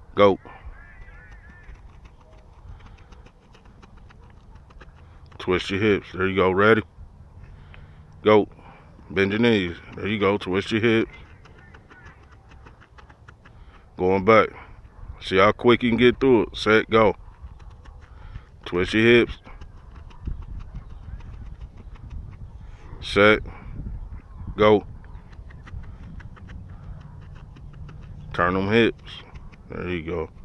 Go. Twist your hips. There you go. Ready? Go. Bend your knees. There you go. Twist your hips. Going back. See how quick you can get through it. Set, go. Twist your hips. Set. Go. Turn them hips. There you go.